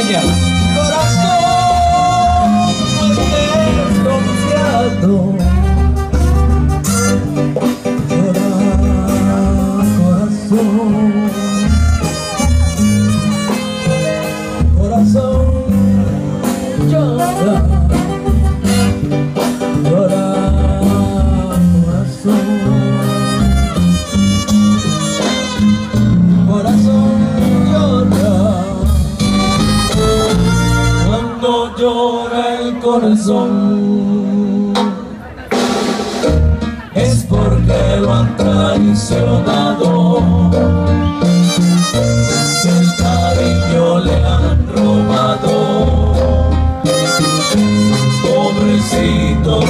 Colombia. Corazón, no estés confiado. Llora, corazón. Corazón, llora. Llora, corazón. Corazón, llora. Cuando llora el corazón es porque lo han traicionado, el cariño le han robado. Pobrecito